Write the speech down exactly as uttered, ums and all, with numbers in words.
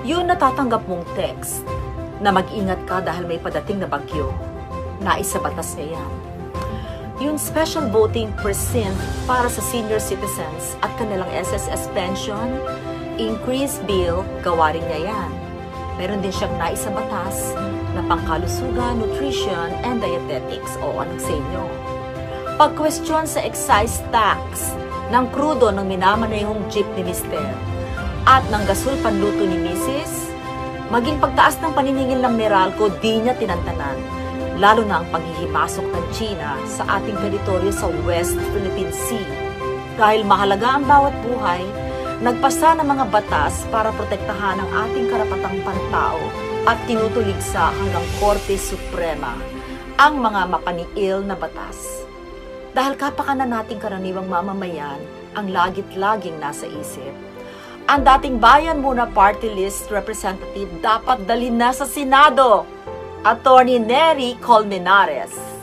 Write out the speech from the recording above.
Yung natatanggap mong text na mag-ingat ka dahil may padating na bagyo, nais sa batas niya yan. Yung special voting percent para sa senior citizens at kanilang S S S pension, increase bill, gawa rin niya yan. Meron din siyang nais sa batas na pangkalusugan, nutrition, and dietetics o anong sa inyo. Pag-question sa excise tax ng krudo ng minamanayong jeep ni Mister at ng gasol panluto ni Missus, maging pagtaas ng paniningil ng Meralco, di niya tinantanan, lalo na ang paghihimasok ng China sa ating teritoryo sa West Philippine Sea. Dahil mahalaga ang bawat buhay, nagpasa ng mga batas para protektahan ang ating karapatang pantao at tinutuligsa hanggang Korte Suprema ang mga mapaniil na batas. Dahil kapakanan nating karaniwang mamamayan ang lagit-laging nasa isip, ang dating Bayan Muna Party List representative dapat dalhin na sa Senado, Attorney Nery Colmenares.